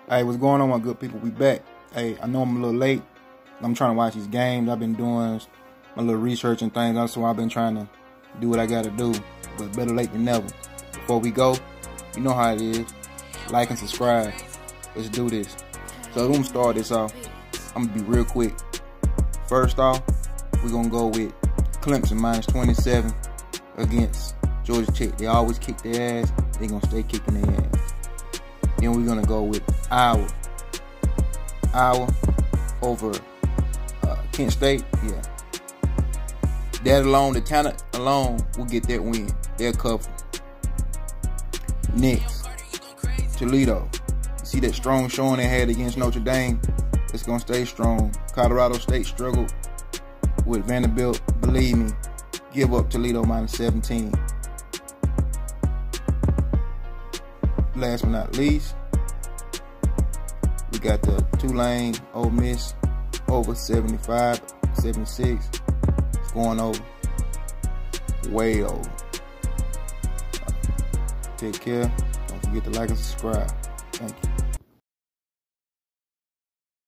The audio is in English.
Hey, what's going on, my good people? We back. Hey, I know I'm a little late. I'm trying to watch these games. I've been doing my little research and things. That's why I've been trying to do what I gotta do. But better late than never. Before we go, you know how it is. Like and subscribe. Let's do this. So I'm gonna start this off. I'm gonna be real quick. First off, we're gonna go with Clemson -27 against Georgia Tech. They always kick their ass. They're gonna stay kicking their ass. Then we're gonna go with Iowa over Kent State. Yeah, that alone, the talent alone, will get that win. They'll cover. Next, Toledo. You see that strong showing they had against Notre Dame? It's gonna stay strong. Colorado State struggled with Vanderbilt. Believe me, give up Toledo -17. Last but not least, we got the Tulane Ole Miss over 75, 76. It's going over. Way over. Take care. Don't forget to like and subscribe. Thank you.